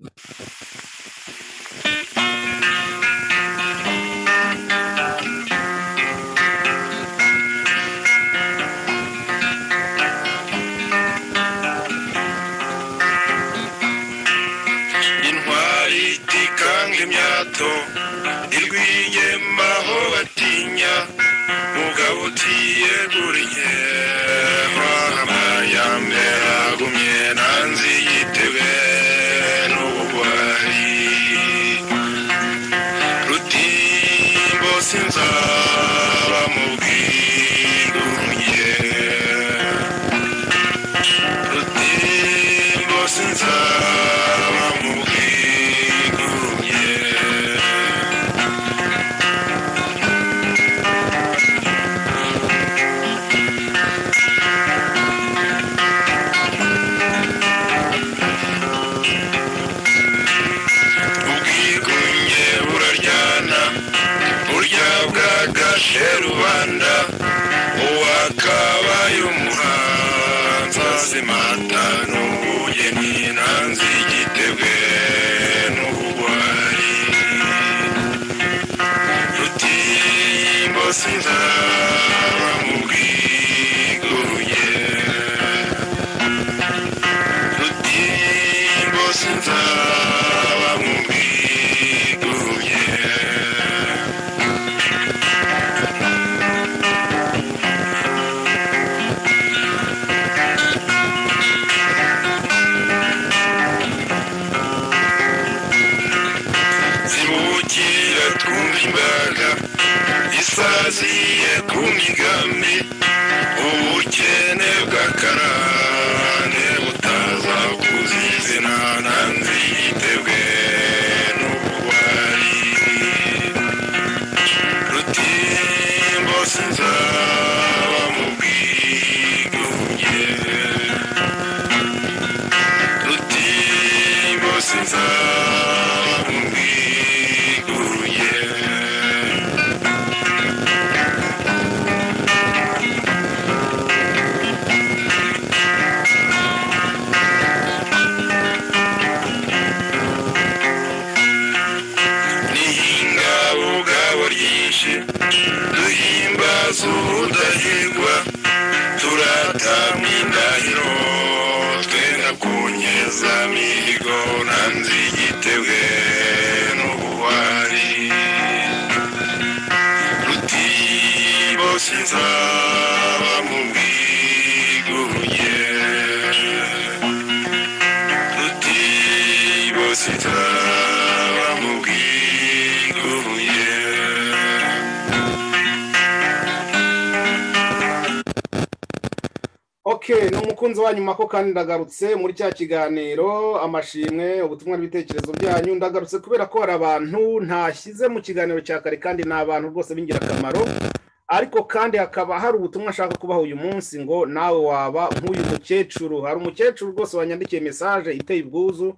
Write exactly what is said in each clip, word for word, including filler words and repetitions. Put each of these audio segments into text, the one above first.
Okay, no mukunzi wanyuma ko kandi ndagarutse muri cya kiganiro amashimwe ubutumwa n'ibitekerezo byanyu ndagarutse kubera ko hari abantu ntashyize mu kiganiro cya kare kandi n'abantu rwose bingira kamaro ariko kandi hakaba hari ubutumwa ashaka kubaho uyu munsi ngo nawe waba nk'uyu mukecuru hari umukecuru rwose wanyandikiye message iteye ubwuzu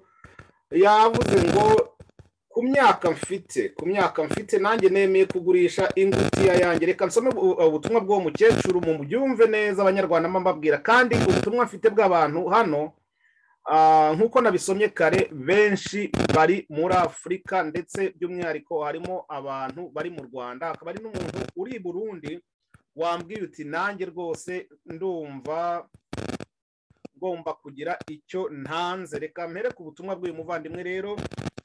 yavuze ngo ku myaka mfite ku myaka mfite nanjye nemeye kugurisha ingutiya yanjye reka nsome ubutumwa bw'uwo mukecuru mu byumve neza abanyarwanda mbabwira kandi ubutumwa mfite bw'abantu hano nkuko nabisomye kare benshi bari muri Afurika ndetse by'umwihariko harimo abantu bari mu Rwanda akaba ari n'umuntu uri i Burundi wambwiye uti nanjye rwose ndumva ngomba kugira icyo ntanze reka mpere ku butumwa bw'uyu muvandimwe rero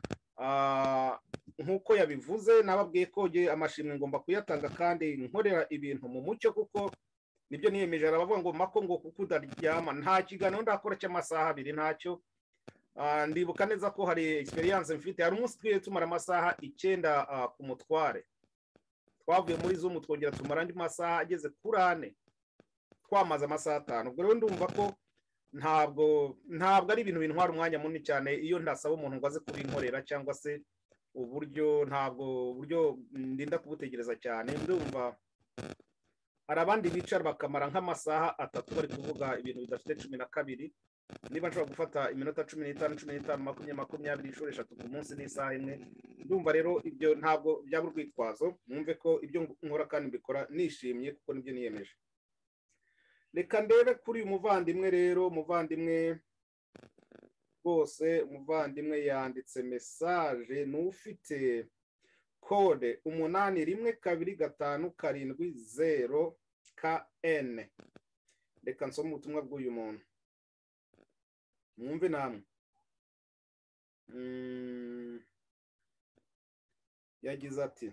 nkuko yabivuze nababwiye ko amashimwe ngomba kuyatanga kandi nkorera ibintu mu mucyo kuko nibyo niyemeje arabavuga ngo mako ngo kuko udaryama nta kiganiro ndakora cy'amasaha abiri ntacyo ndibuka neza ko hari experience mfite hari umunsi twiye tumara amasaha icyenda ku mutware twavuye muri Zoom twongera tumara andi masaha ageze kuri ane twamaze amasaha atanu ubwo rero ndumva ko ntabwo ntabwo ari ibintu bintwara umwanya munini cyane iyo ndasaba umuntu ngo aze kubinkorera cyangwa se uburyo ntabwo uburyo ndinda kubutegereza cyane ndumva hari abandi bicara bakamara nk'amasaha atatu bari kuvuga ibintu bidafite cumi na kabiri niba nshobora gufata iminota cumi n'itanu cumi n'itanu makumyabiri makumyabiri inshuro eshatu ku munsi n'isaha imwe ndumva rero ibyo ntabwo byaba urwitwazo mwumve ko ibyo nkora kandi mbikora nishimye kuko nibyo niyemeje reka ndebe kuri uyu muvandimwe rero muvandimwe rwose umuvandimwe yanditse message n'ufite kode umunani rimwe kabiri gatanu karindwi zero K N. Reka nsome ubutumwa bw'uyu muntu mwumve namwe. Mm. Yagize ati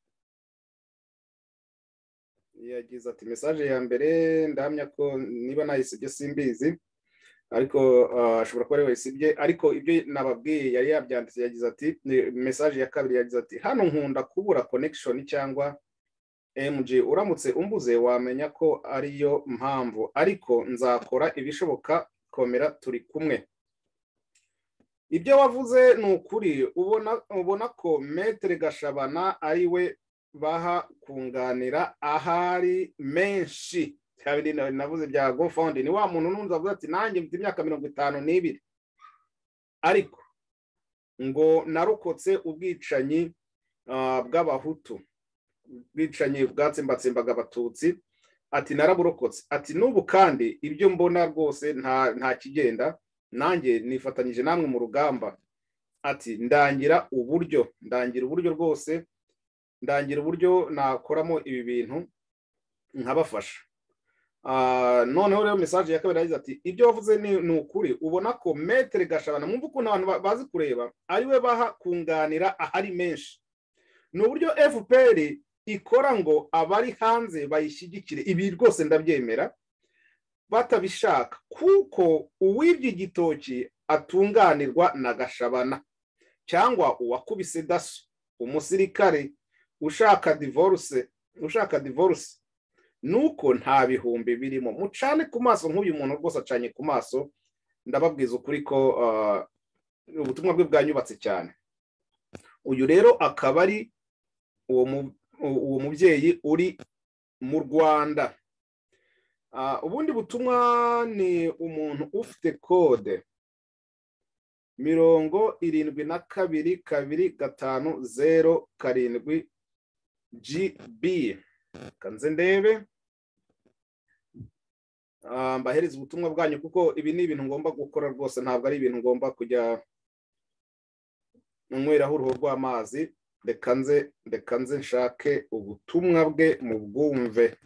yagize ati message ya mbere ndahamya ko niba nayisibye simbizi ariko ashobora kuba ari wayisibye ariko ibyo nababwiye yari yabyanditse. Yagize ati message ya kabiri yagize ati hano nkunda kubura connection cyangwa M G uramutse umbuze wamenya ko ariyo mpamvu ariko nzakora ibishoboka komera turi kumwe. Ibyo wavuze ni ukuri ubona ubona ko Maître Gashabana ari we baha kunganira ahari menshi. Kabiri navuze bya GoFund ni wa muntu nunza avuga ati nanjye mfite imyaka mirongo itanu n'ibiri ariko ngo narokotse ubwicanyi uh, bw'abahutu bwicanyi bwatsembatsembaga abatutsi ati naraburokotse ati n'ubu kandi ibyo mbona rwose nta nta kigenda nanjye nifatanyije namwe mu rugamba ati ndangira uburyo ndangira uburyo rwose ndangira uburyo nakoramo ibi bintu nkabafasha. Uh, noneho rero message ya kabiri yagize ati ibyo wavuze ni ukuri ubona ko Maître Gashabana mwumva ukuntu abantu bazi kureba ari we baha kunganira ahari menshi. Ni uburyo F P R ikora ngo abari hanze bayishyigikire. Ibi rwose ndabyemera batabishaka kuko uwibye igitoki atunganirwa na Gashabana cyangwa uwakubise daso umusirikare ushaka divorce ushaka divorce nuko nta bihumbi birimo. Mucane ku maso nk'uyu muntu rwose acanye ku maso ndababwiza ukuri ko uh, ubutumwa bwe bwanyubatse cyane. Uyu rero akaba ari uwo uwo mubyeyi uri mu Rwanda. Uh, ubundi butumwa ni umuntu ufite kode mirongo irindwi na kabiri kabiri gatanu zero karindwi G B. Kanze ndebe uh, mbahereza ubutumwa bwanyu kuko ibi ni ibintu ngomba gukora rwose ntabwo ari ibintu ngomba kujya nyweraho uruhu rw'amazi. Reka nze reka nze nshake ubutumwa bwe mu bwumve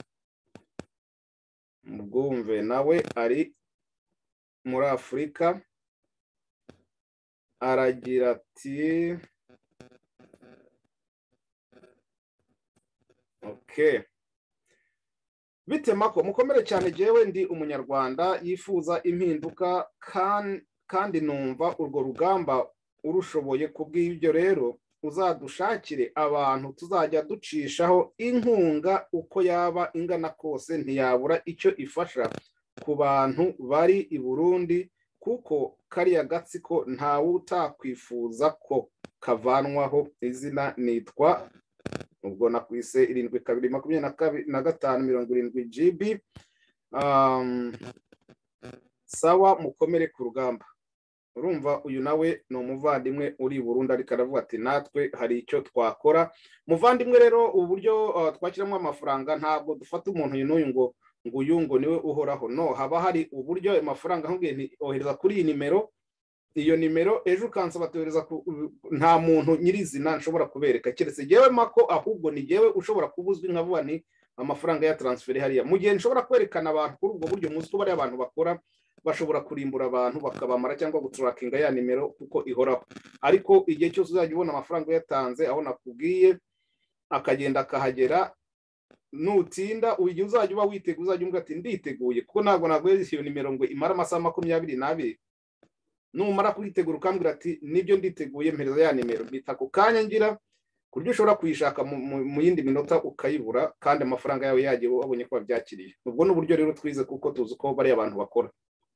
mu bwumve nawe ari muri Afurika aragira ati okay bitema ko mukomere cyane jewe ndi umunyarwanda yifuza impinduka kan, kandi numva urwo rugamba urushoboye kubw'ibyo rero uzadushakire abantu tuzajya ducishaho inkunga uko yaba ingana kose ntiyabura icyo ifasha ku bantu bari i Burundi kuko kariya gatsiko ntawe utakwifuza ko kavanwaho. Izina nitwa ubwo nakwise irindwi kabiri makumyabiri na gatanu mirongo irindwi G B. um, sawa mukomere ku rugamba. Urumva uyu nawe no muvandimwe uri Burundi ariko aravuga ati natwe hari icyo twakora. Muvandimwe rero uburyo uh, twakiramo amafaranga ntabwo dufata umuntu uyu n'uyu ngo ngo uyu ngo niwe uhoraho, no haba hari uburyo amafaranga nkubwiye nti ohereza kuri iyi nimero, iyo nimero ejo ukansaba batohereza nta muntu nyirizina nshobora kubereka keretse jewe mako ahubwo ni jewe ushobora kubuzwi nkavuga ni amafaranga ya transfer hariya mu gihe nshobora kwerekana abantu kuri ubwo buryo muzi ko bari abantu bakora bashobora kurimbura abantu bakabamara cyangwa gutrackinga ya nimero kuko ihoraho. Ariko igihe cyose uzajya ubona amafaranga yatanze aho nakubwiye akagenda akahagera nutinda ugiye uzajya uba witeguye uzajya umbwa ati nditeguye kuko ntabwo nagweze iyo nimero ngo imara amasaha makumyabiri n'abiri. Numara kwitegura ukambwira ati nibyo nditeguye mpereza ya nimero bita ku kanya ngira kuryo ushobora kuyishaka mu yindi minota ukayibura kandi amafaranga yawe yagiye wabonye ko babyakiriye. Ubwo n'uburyo rero twize kuko tuzi ko bari abantu bakora.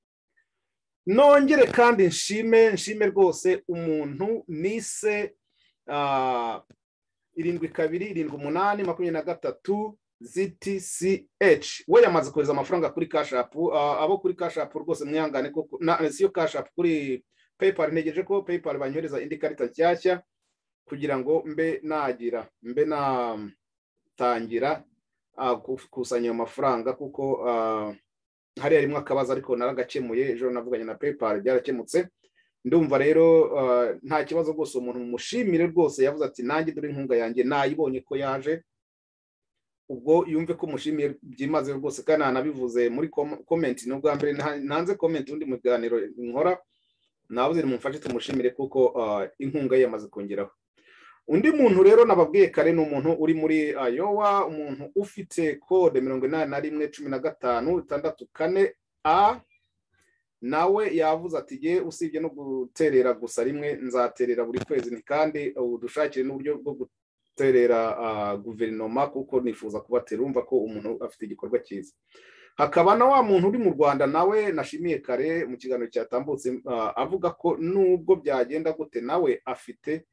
Nongere kandi nshime nshime rwose umuntu nise uh, irindwi kabiri irindwi umunani makumyabiri na gatatu Z T C H we yamaze kohereza amafaranga kuri Cash App. Uh, abo kuri Cash App rwose mwihangane ko siyo Cash App kuri PayPal ntegereje ko PayPal banyohereza indi karita nshyashya kugira ngo mbe nagira mbe na tangira uh, kusanya amafaranga kuko uh, hari harimo akabazo ariko naragakemuye ejo navuganye na PayPal byarakemutse. ndumva rero nta kibazo rwose umuntu mushimire rwose yavuze ati nanjye dore inkunga yanjye nayibonye ko yaje, ubwo yumve ko mushimiye byimaze rwose kandi anabivuze muri comment n'ubwa mbere nanze comment undi mu biganiro nkora nabuze mumfashe tumushimire kuko inkunga ye yamaze kongeraho. Undi muntu rero nababwiye kare ni umuntu uri muri Iowa, umuntu ufite code mirongo inani na rimwe cumi na gatanu itandatu kane A, nawe yavuze ati je usibye no guterera gusa rimwe nzaterera buri kwezi, ni kandi udushakire n'uburyo bwo guterera guverinoma kuko nifuza kubatera, urumva ko umuntu afite igikorwa cyiza. Hakaba na wa muntu uri mu Rwanda nawe nashimiye kare mu kiganiro cyatambutse avuga ko nubwo byagenda gute nawe afite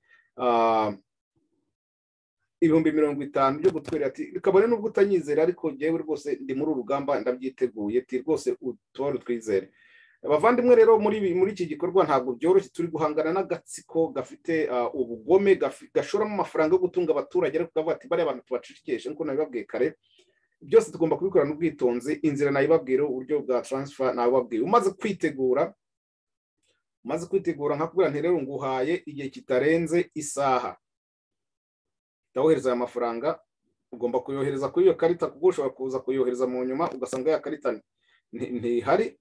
ibihumbi mirongo itanu byo gutwerera, ati kabone nubwo utanyizera ariko jewe rwose ndi muri urugamba ndabyiteguye, ti rwose utwara twizere. Abavandimwe rero muri muri iki gikorwa ntabwo byoroshye, turi guhangana n'agatsiko gafite ubugome gashoramo amafaranga yo gutunga abaturage, ariko kavuga ati bari abantu tubacishikeshe nkuko nabibabwiye kare, byose tugomba kubikora n'ubwitonzi. Inzira nayibabwira uburyo bwa transfer nababwiye, umaze kwitegura umaze kwitegura nkakubwira nti rero nguhaye igihe kitarenze isaha tawohereza aya mafaranga, ugomba kuyohereza kuri iyo karita kuko ushobora kuza kuyohereza mu nyuma ugasanga ya karita ntihari,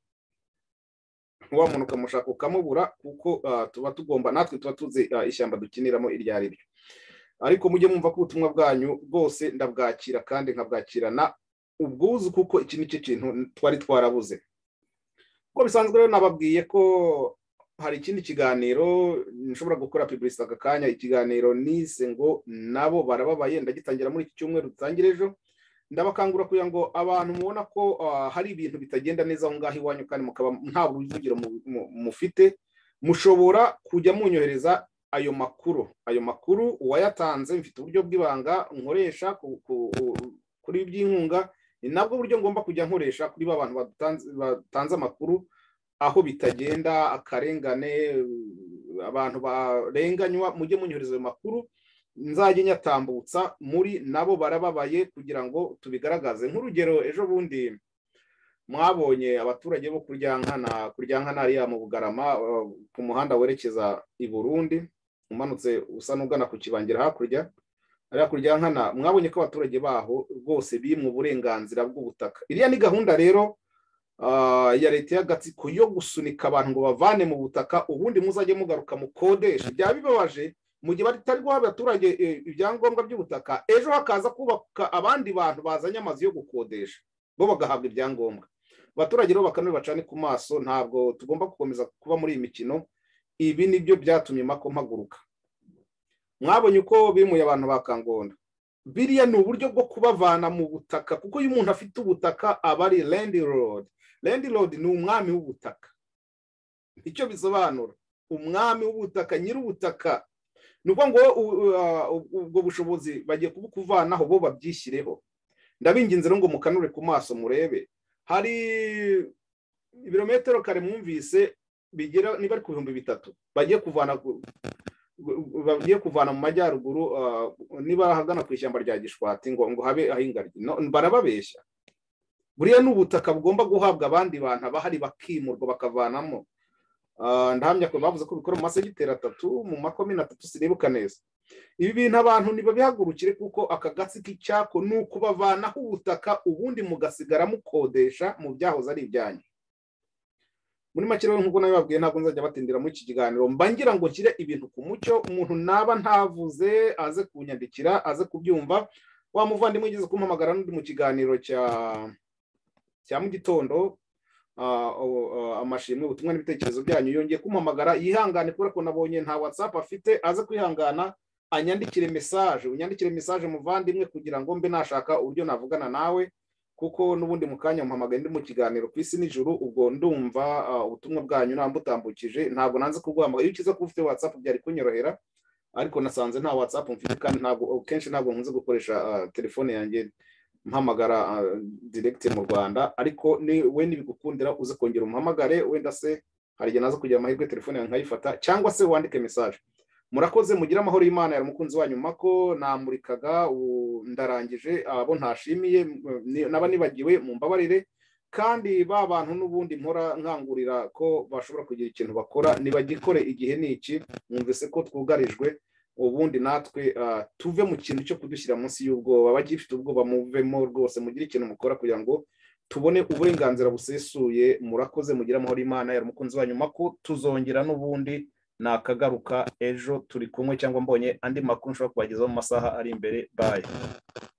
wa muntu ukamushaka ukamubura kuko tuba tugomba natwe tuba tuzi ishyamba dukiniramo iryo ari ryo. Ariko mujye mwumva ko ubutumwa bwanyu bwose ndabwakira kandi nkabwakirana ubwuzu kuko iki nicyo kintu twari twarabuze. Uko bisanzwe rero nababwiye ko hari ikindi kiganiro nshobora gukora publicity aka kanya, ikiganiro nise ngo nabo barababaye, ndagitangira muri iki cyumweru dutangire ejo. Ndabakangura kugira ngo abantu mubona ko hari ibintu bitagenda neza aho ngaho iwanyu kandi mukaba nta buruvugiro mufite, mushobora kujya munyohereza ayo makuru ayo makuru uwayatanze, mfite uburyo bw'ibanga nkoresha kuri by'inkunga, ni nabwo buryo ngomba kujya nkoresha kuri ba bantu batanze amakuru aho bitagenda, akarengane, abantu barenganywa, mujye munyohereza ayo makuru nzajye nyatambutsa muri nabo barababaye kugira ngo tubigaragaze. Nk'urugero ejo bundi mwabonye abaturage bo kuryankana kuryankana ari ya mu Bugarama ku muhanda werekeza i Burundi umanutse usa n'ugana ku Kibangira hakurya ari kuryankana, mwabonye ko abaturage baho rwose bimwe uburenganzira bw'ubutaka. Iriya ni gahunda rero ya leta y'agatsiko yo gusunika abantu ngo bavane mu butaka ubundi muzajye mugaruka mu kodesha. Byaba bibabaje mu gihe batari guha abaturage ibyangombwa by'ubutaka, ejo hakaza kubaka abandi bantu bazanye amazu yo gukodesha bo bagahabwa ibyangombwa. Abaturage rero bakanwe bacane ku maso, ntabwo tugomba gukomeza kuba muri iyi mikino. Ibi nibyo byatumye mako mpaguruka. Mwabonye uko bimuye abantu bakangonda, biriya ni uburyo bwo kubavana mu butaka kuko iyo umuntu afite ubutaka aba ari landlord. Landlord ni umwami w'ubutaka, icyo bisobanura umwami w'ubutaka, nyiri ubutaka. Nuko ngo ubwo bushobozi bagiye kubukuvanaho bo babyishyireho. Ndabinginze rero ngo mukanure ku maso murebe, hari ibirometero kare mwumvise bigera niba ari ku bihumbi bitatu bagiye kuvana bagiye kuvana mu majyaruguru, niba hagana ku ishyamba rya Gishwati ngo ngo habe ahingarye. No, barababeshya. Buriya n'ubutaka bugomba guhabwa abandi bantu abahari bakimurwa bakavanamo. Ndahamya ko bavuze ko bikora mu masegiteri atatu mu makomine atatu sinibuka neza. Ibi bintu abantu niba bihagurukire kuko aka gatsi k'icyako nuko bavanaho ubutaka ubundi mugasigara mukodesha mu byahoze ari ibyanyu. Muri make rero nkuko nabibabwiye ntabwo nzajya batindira muri iki kiganiro, mbangira ngo nshyire ibintu ku mucyo, umuntu naba ntavuze aze kunyandikira aze kubyumva. Wa muvandimwe ugeze kumpamagara n'undi mu kiganiro cya cya mu gitondo amashimwe ubutumwa n'ibitekerezo byanyu, yongeye kumpamagara yihangane kubera ko nabonye nta WhatsApp afite, aze kwihangana anyandikire message, unyandikire message muvandimwe kugira ngo mbe nashaka uburyo navugana nawe, kuko nubundi mukanya mpamagaye ndi mu kiganiro ku isi n'ijuru. Ubwo ndumva ubutumwa bwanyu nambutambukije, ntabwo nanze kuguhamagara. Iyo ukiza ko ufite WhatsApp byari kunyorohera, ariko nasanze nta WhatsApp mfite kandi ntabwo kenshi ntabwo nkunze gukoresha telefone yanjye mpamagara direct mu Rwanda. Ariko ni we nibigukundira uze kongera umuhamagare, wenda se hari igihe naza kugira amahirwe telefone yanjye nkayifata, cyangwa se wandike message. Murakoze, mugira amahoro y'Imana. Yari umukunzi wanyu Mako, namurikaga ndarangije. Abo ntashimiye naba nibagiwe mumbabarire. kandi ba bantu n'ubundi mpora nkangurira ko bashobora kugira ikintu bakora nibagikore igihe niki mwumvise ko twugarijwe ubundi natwe tuve mu kintu cyo kudushyira munsi y'ubwoba bagifite ubwoba muvemo rwose mugire ikintu mukora kugira ngo tubone uburenganzira busesuye murakoze mugira amahoro Imana yari umukunzi wanyu mako tuzongera n'ubundi nakagaruka ejo turi kumwe cyangwa mbonye andi makuru nshobora kubagezaho mu masaha ari imbere bye.